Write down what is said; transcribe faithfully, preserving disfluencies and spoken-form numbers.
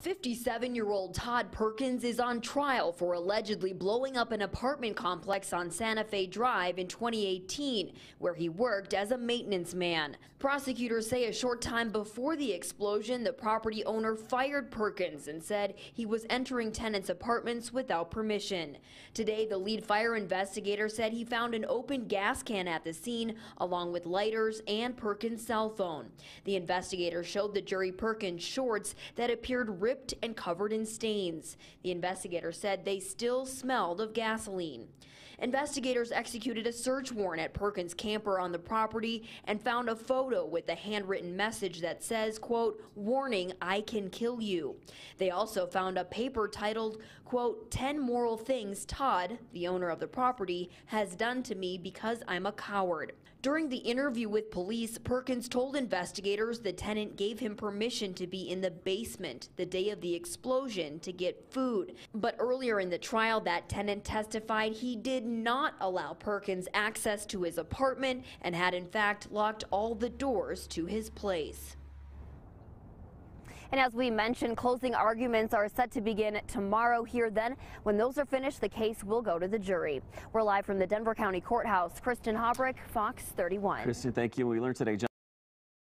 fifty-seven-year-old Todd Perkins is on trial for allegedly blowing up an apartment complex on Santa Fe Drive in twenty eighteen, where he worked as a maintenance man. Prosecutors say a short time before the explosion, the property owner fired Perkins and said he was entering tenants' apartments without permission. Today, the lead fire investigator said he found an open gas can at the scene, along with lighters and Perkins' cell phone. The investigator showed the jury Perkins' shorts that appeared ripped and covered in stains. The investigator said they still smelled of gasoline. Investigators executed a search warrant at Perkins' camper on the property and found a photo with a handwritten message that says, quote, "Warning, I can kill you." They also found a paper titled, quote, ten moral things Todd, the owner of the property, has done to me because I'm a coward." During the interview with police, Perkins told investigators the tenant gave him permission to be in the basement the day of the explosion to get food. But earlier in the trial, that tenant testified he did not allow Perkins access to his apartment and had in fact locked all the doors to his place. And as we mentioned, closing arguments are set to begin tomorrow here. Then, when those are finished, the case will go to the jury. We're live from the Denver County Courthouse. Kristin Haubrich, Fox thirty-one. Kristin, thank you. We learned today